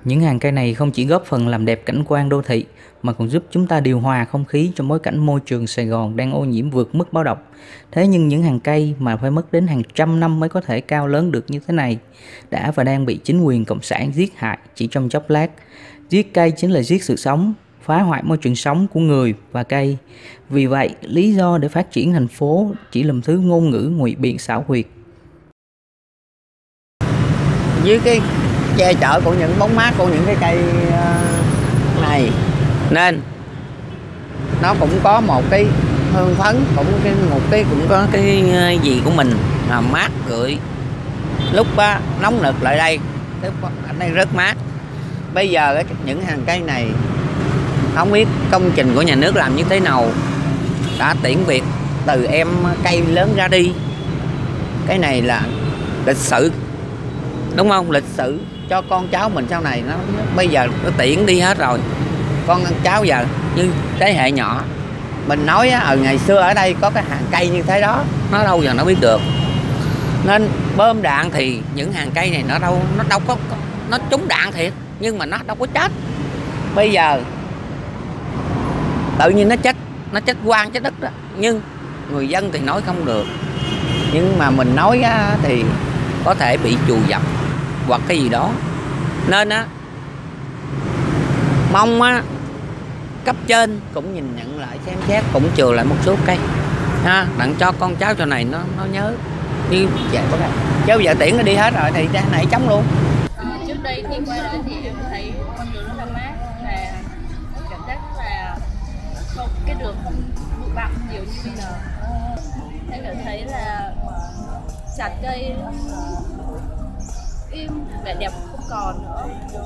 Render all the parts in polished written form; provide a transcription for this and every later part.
Những hàng cây này không chỉ góp phần làm đẹp cảnh quan đô thị mà còn giúp chúng ta điều hòa không khí trong bối cảnh môi trường Sài Gòn đang ô nhiễm vượt mức báo động. Thế nhưng những hàng cây mà phải mất đến hàng trăm năm mới có thể cao lớn được như thế này đã và đang bị chính quyền cộng sản giết hại chỉ trong chốc lát. Giết cây chính là giết sự sống, phá hoại môi trường sống của người và cây. Vì vậy, lý do để phát triển thành phố chỉ là thứ ngôn ngữ ngụy biện xảo quyệt. Dưới cái che chở của những bóng mát của những cái cây này nên nó cũng có một cái hương phấn, cũng có cái gì của mình là mát rượi. Lúc nóng nực lại đây, ở đây rất mát. Bây giờ những hàng cây này không biết công trình của nhà nước làm như thế nào đã tiễn biệt từ em cây lớn ra đi. Cái này là lịch sử, đúng không? Lịch sử cho con cháu mình sau này. Bây giờ nó tiễn đi hết rồi. Con cháu giờ như thế hệ nhỏ mình nói ở ngày xưa ở đây có cái hàng cây như thế đó, nó đâu giờ nó biết được. Nên bơm đạn thì những hàng cây này nó đâu có, nó trúng đạn thiệt nhưng mà nó đâu có chết. Bây giờ tự nhiên nó chết quang chết đất đó, nhưng người dân thì nói không được. Nhưng mà mình nói thì có thể bị trù dập hoặc cái gì đó. Nên mong cấp trên cũng nhìn nhận lại, xem xét, cũng chừa lại một số cây đặng cho con cháu cho này nó nhớ như vậy. Chứ bây giờ tiễn nó đi hết rồi thì cái này trống luôn. Trước đây khi qua đó thì em thấy con đường rất là mát và cảm giác là không, cái đường không bụi bặm nhiều như bây giờ. Em cảm thấy là chặt cây im, vẻ đẹp không còn nữa.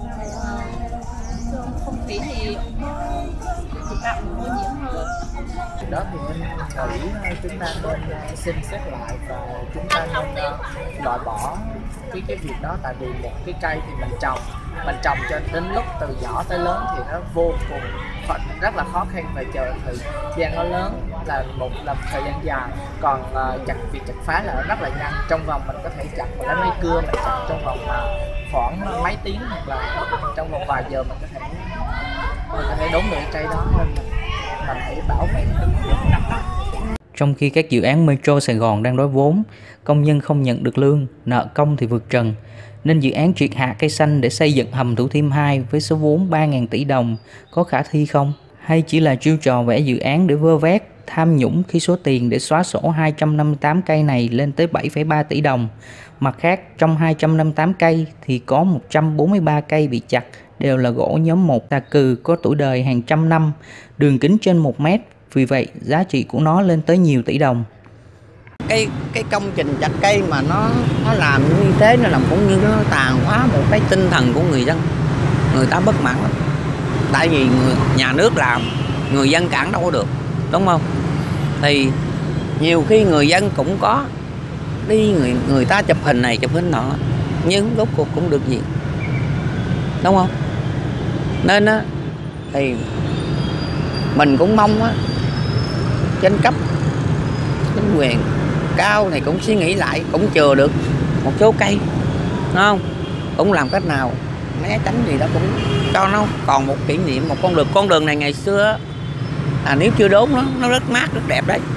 Không khí thì bụi bặm ô nhiễm hơn. Đó thì mình nghĩ chúng ta nên xem xét lại và chúng ta nên loại bỏ cái việc đó. Tại vì một cái cây thì mình trồng cho đến lúc từ nhỏ tới lớn thì nó vô cùng rất là khó khăn, và chờ thời gian nó lớn là một thời gian dài. Còn việc chặt phá là rất là nhanh, trong vòng mình có thể chặt một lấy máy cưa mình chặt trong vòng khoảng mấy tiếng, hoặc là trong vòng vài giờ mình có thể đốn được cây đó. Nên mình hãy bảo vệ. Trong khi các dự án Metro Sài Gòn đang đói vốn, công nhân không nhận được lương, nợ công thì vượt trần, nên dự án triệt hạ cây xanh để xây dựng hầm Thủ Thiêm 2 với số vốn 3.000 tỷ đồng có khả thi không? Hay chỉ là chiêu trò vẽ dự án để vơ vét, tham nhũng khi số tiền để xóa sổ 258 cây này lên tới 7,3 tỷ đồng? Mặt khác, trong 258 cây thì có 143 cây bị chặt, đều là gỗ nhóm 1 tà cừ có tuổi đời hàng trăm năm, đường kính trên 1 mét. Vì vậy, giá trị của nó lên tới nhiều tỷ đồng. Cái công trình chặt cây mà nó làm như thế, nó làm cũng như nó tàn phá một cái tinh thần của người dân. Người ta bất mãn lắm. Tại vì nhà nước làm, người dân cản đâu có được, đúng không? Thì nhiều khi người dân cũng có đi, người ta chụp hình này chụp hình nọ, nhưng rốt cuộc cũng được gì, đúng không? Nên thì mình cũng mong trên cấp chính quyền cao này cũng suy nghĩ lại, cũng chừa được một số cây, đúng không? Cũng làm cách nào né tránh gì đó, cũng cho nó còn một kỷ niệm, một con đường này ngày xưa nếu chưa đốn nó rất mát, rất đẹp đấy.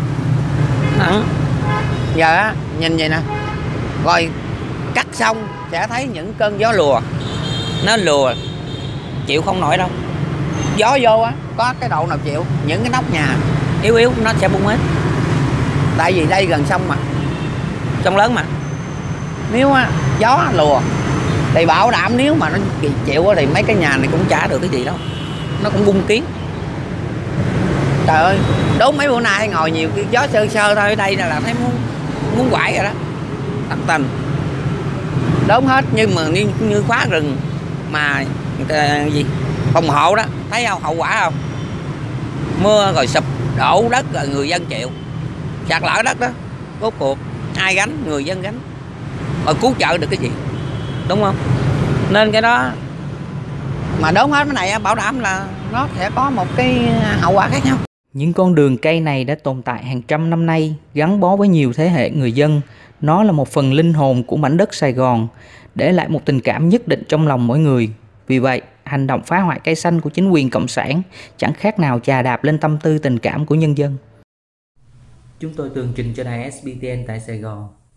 Giờ nhìn vậy nè, rồi cắt xong sẽ thấy những cơn gió lùa, nó lùa chịu không nổi đâu. Gió vô có cái độ nào chịu, những cái nóc nhà yếu nó sẽ bung hết. Tại vì đây gần sông mà, sông lớn mà, nếu gió lùa thì bảo đảm nếu mà nó chịu thì mấy cái nhà này cũng chả được cái gì đâu, nó cũng bung kiến. Trời ơi, đốn mấy bữa nay ngồi nhiều cái gió sơ thôi, ở đây là thấy muốn quải rồi đó. Thật tình đốn hết, nhưng mà như khóa rừng mà phòng hộ đó, thấy không, hậu quả không? Mưa rồi sụp đổ đất rồi người dân chịu, sạt lở đất đó, rốt cuộc ai gánh? Người dân gánh. Rồi cứu trợ được cái gì, đúng không? Nên cái đó mà đốn hết cái này bảo đảm là nó sẽ có một cái hậu quả khác nhau. Những con đường cây này đã tồn tại hàng trăm năm nay, gắn bó với nhiều thế hệ người dân. Nó là một phần linh hồn của mảnh đất Sài Gòn, để lại một tình cảm nhất định trong lòng mỗi người. Vì vậy, hành động phá hoại cây xanh của chính quyền cộng sản chẳng khác nào chà đạp lên tâm tư tình cảm của nhân dân. Chúng tôi tường trình cho đài SBTN tại Sài Gòn.